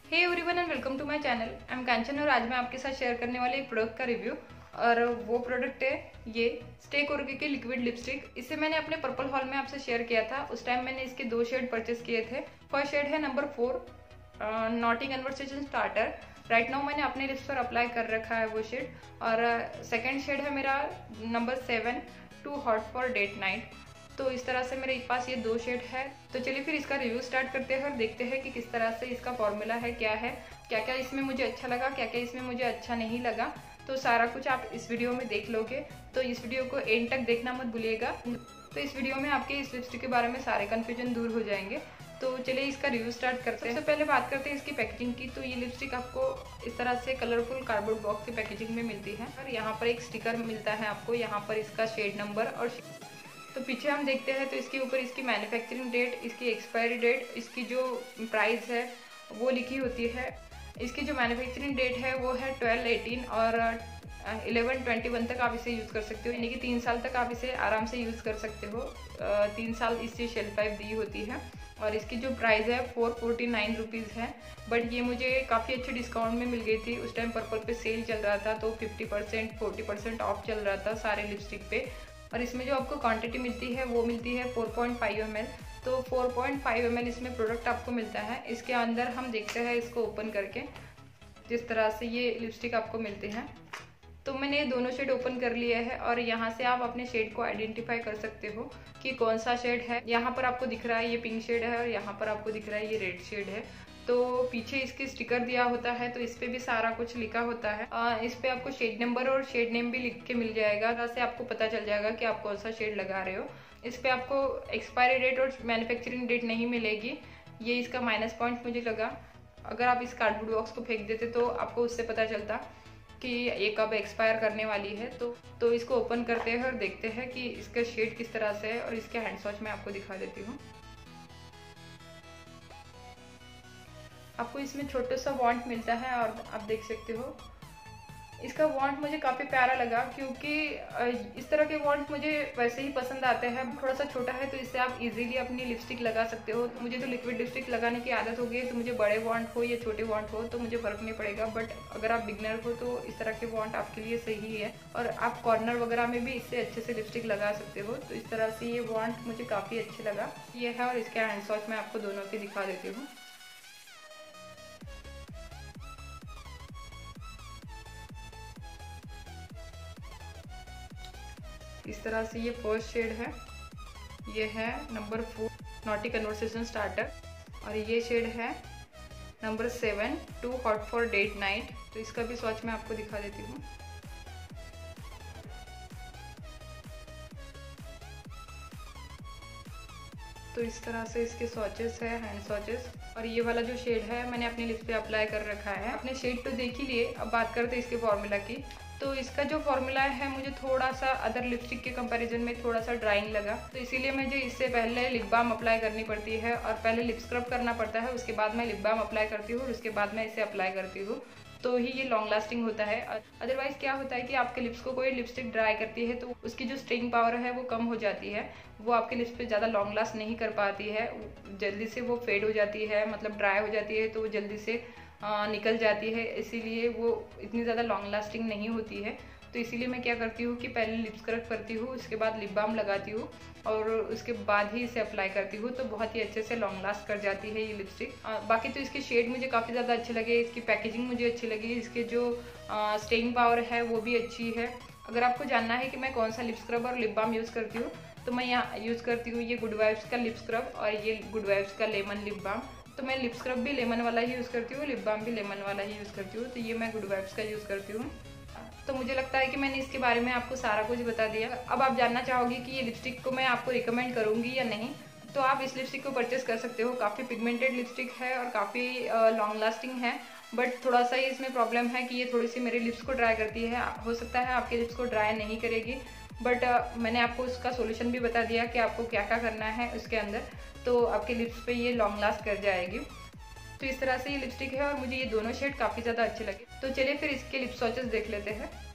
Hey everyone and welcome to my channel. I am Kanchan और आज मैं आपके साथ शेयर करने वाले एक प्रोडक्ट का रिव्यू। और वो प्रोडक्ट है ये स्टे कोर्गे की लिक्विड लिपस्टिक। इसे मैंने अपने पर्पल हॉल में आपसे शेयर किया था। उस टाइम मैंने इसके 2 शेड परचेस किए थे। फर्स्ट शेड है number 4 naughty conversation starter. Right now मैंने अपने लिप्स पर अप्लाई कर रखा है वो शेड। और सेकेंड शेड है मेरा number 7 too hot for date night. तो इस तरह से मेरे पास ये 2 शेड है। तो चलिए फिर इसका रिव्यू स्टार्ट करते हैं और देखते हैं कि किस तरह से इसका फॉर्मूला है, क्या है, क्या क्या इसमें मुझे अच्छा लगा, क्या क्या इसमें मुझे अच्छा नहीं लगा। तो सारा कुछ आप इस वीडियो में देख लोगे। तो इस वीडियो को एंड तक देखना मत भूलिएगा। तो इस वीडियो में आपके इस लिपस्टिक के बारे में सारे कन्फ्यूजन दूर हो जाएंगे। तो चलिए इसका रिव्यू स्टार्ट करते हैं। सबसे पहले बात करते हैं इसकी पैकेजिंग की। तो ये लिपस्टिक आपको इस तरह से कलरफुल कार्डबोर्ड बॉक्स की पैकेजिंग में मिलती है। और यहाँ पर एक स्टिकर मिलता है आपको, यहाँ पर इसका शेड नंबर। और तो पीछे हम देखते हैं तो इसके ऊपर इसकी मैन्युफैक्चरिंग डेट, इसकी एक्सपायरी डेट, इसकी जो प्राइस है वो लिखी होती है। इसकी जो मैन्युफैक्चरिंग डेट है वो है 12/18 और 11/21 तक आप इसे यूज़ कर सकते हो, यानी कि 3 साल तक आप इसे आराम से यूज़ कर सकते हो। 3 साल इससे शेल्फ लाइफ दी होती है। और इसकी जो प्राइस है 449 रुपीज़ है। बट ये मुझे काफ़ी अच्छे डिस्काउंट में मिल गई थी। उस टाइम पर्पल पे सेल चल रहा था तो 50% 40% ऑफ चल रहा था सारे लिपस्टिक पे। और इसमें जो आपको क्वांटिटी मिलती है वो मिलती है 4.5 ml। तो 4.5 ml इसमें प्रोडक्ट आपको मिलता है। इसके अंदर हम देखते हैं इसको ओपन करके, जिस तरह से ये लिपस्टिक आपको मिलते हैं। तो मैंने ये दोनों शेड ओपन कर लिए हैं और यहाँ से आप अपने शेड को आइडेंटिफाई कर सकते हो कि कौन सा शेड है। यहाँ पर आपको दिख रहा है ये पिंक शेड है और यहाँ पर आपको दिख रहा है ये रेड शेड है। तो पीछे इसके स्टिकर दिया होता है तो इस पे भी सारा कुछ लिखा होता है। इस पे आपको शेड नंबर और शेड नेम भी लिख के मिल जाएगा, जैसे आपको पता चल जाएगा कि आप कौन सा शेड लगा रहे हो। इस पे आपको एक्सपायरी डेट और मैन्युफैक्चरिंग डेट नहीं मिलेगी, ये इसका माइनस पॉइंट मुझे लगा। अगर आप इस कार्डबोर्ड बॉक्स को फेंक देते तो आपको उससे पता चलता कि ये कब एक्सपायर करने वाली है। तो इसको ओपन करते हैं और देखते हैं कि इसका शेड किस तरह से है। और इसके हैंड स्वॉच मैं आपको दिखा देती हूँ। आपको इसमें छोटा सा वॉन्ट मिलता है और आप देख सकते हो इसका वॉन्ट मुझे काफ़ी प्यारा लगा, क्योंकि इस तरह के वॉन्ट मुझे वैसे ही पसंद आते हैं। थोड़ा सा छोटा है तो इससे आप इजीली अपनी लिपस्टिक लगा सकते हो। मुझे तो लिक्विड लिपस्टिक लगाने की आदत हो गई है, तो मुझे बड़े वॉन्ट हो या छोटे वॉन्ट हो तो मुझे फ़र्क नहीं पड़ेगा। बट अगर आप बिगनर हो तो इस तरह के वॉन्ट आपके लिए सही है। और आप कॉर्नर वगैरह में भी इससे अच्छे से लिपस्टिक लगा सकते हो। तो इस तरह से ये वॉन्ट मुझे काफ़ी अच्छे लगा ये है। और इसके हैंड स्वॉच मैं आपको दोनों की दिखा देती हूँ। इस तरह से ये फर्स्ट शेड है, ये है नंबर 4 नॉटी कन्वर्सेशन स्टार्टर। और ये शेड है number 7 too hot for date night. तो इसका भी स्वॉच मैं आपको दिखा देती हूँ। तो इस तरह से इसके स्वॉचेस है, हैंड स्वॉचेस। और ये वाला जो शेड है मैंने अपने लिप्स पे अप्लाई कर रखा है। अपने शेड तो देख ही लिए, अब बात करते हैं इसके फॉर्मूला की। तो इसका जो फॉर्मूला है मुझे थोड़ा सा अदर लिपस्टिक के कंपैरिजन में थोड़ा सा ड्राइंग लगा। तो इसीलिए मुझे इससे पहले लिप बाम अप्लाई करनी पड़ती है और पहले लिप स्क्रब करना पड़ता है। उसके बाद मैं लिप बाम अप्लाई करती हूँ और उसके बाद मैं इसे अप्लाई करती हूँ, तो ही ये लॉन्ग लास्टिंग होता है। अदरवाइज क्या होता है कि आपके लिप्स को कोई लिपस्टिक ड्राई करती है तो उसकी जो स्टिंग पावर है वो कम हो जाती है, वो आपके लिप्स पे ज़्यादा लॉन्ग लास्ट नहीं कर पाती है। जल्दी से वो फेड हो जाती है, मतलब ड्राई हो जाती है, तो वो जल्दी से निकल जाती है। इसीलिए वो इतनी ज़्यादा लॉन्ग लास्टिंग नहीं होती है। तो इसीलिए मैं क्या करती हूँ कि पहले लिप स्क्रब करती हूँ, उसके बाद लिप बाम लगाती हूँ और उसके बाद ही इसे अप्लाई करती हूँ। तो बहुत ही अच्छे से लॉन्ग लास्ट कर जाती है ये लिपस्टिक। बाकी तो इसके शेड मुझे काफ़ी ज़्यादा अच्छे लगे, इसकी पैकेजिंग मुझे अच्छी लगी, इसके जो स्टेइंग पावर है वो भी अच्छी है। अगर आपको जानना है कि मैं कौन सा लिप स्क्रब और लिप बाम यूज़ करती हूँ तो मैं यहाँ यूज़ करती हूँ ये गुड वाइब्स का लिप स्क्रब और ये गुड वाइब्स का लेमन लिप बाम। तो मैं लिप स्क्रब भी लेमन वाला ही यूज़ करती हूँ, लिप बाम भी लेमन वाला ही यूज़ करती हूँ। तो ये मैं गुड वाइब्स का यूज़ करती हूँ। तो मुझे लगता है कि मैंने इसके बारे में आपको सारा कुछ बता दिया। अब आप जानना चाहोगे कि ये लिपस्टिक को मैं आपको रिकमेंड करूँगी या नहीं, तो आप इस लिपस्टिक को परचेस कर सकते हो। काफ़ी पिगमेंटेड लिपस्टिक है और काफ़ी लॉन्ग लास्टिंग है। बट थोड़ा सा ही इसमें प्रॉब्लम है कि ये थोड़ी सी मेरे लिप्स को ड्राई करती है। हो सकता है आपके लिप्स को ड्राई नहीं करेगी, बट मैंने आपको उसका सोल्यूशन भी बता दिया कि आपको क्या क्या करना है उसके अंदर, तो आपके लिप्स पे ये लॉन्ग लास्ट कर जाएगी। तो इस तरह से ये लिपस्टिक है और मुझे ये दोनों शेड काफ़ी ज़्यादा अच्छे लगे। तो चलिए फिर इसके लिप स्वॉचेस देख लेते हैं।